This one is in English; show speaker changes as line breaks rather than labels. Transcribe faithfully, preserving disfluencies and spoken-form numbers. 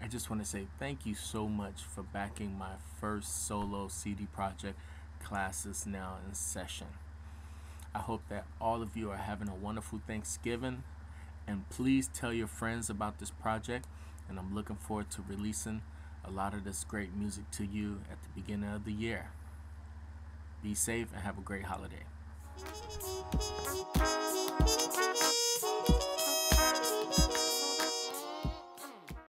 just want to say thank you so much for backing my first solo C D project. Classes now in session. I hope that all of you are having a wonderful Thanksgiving, and please tell your friends about this project, and I'm looking forward to releasing a lot of this great music to you at the beginning of the year. Be safe and have a great holiday.